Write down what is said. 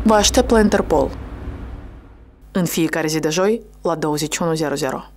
Vă aștept la Interpol în fiecare zi de joi la 21:00.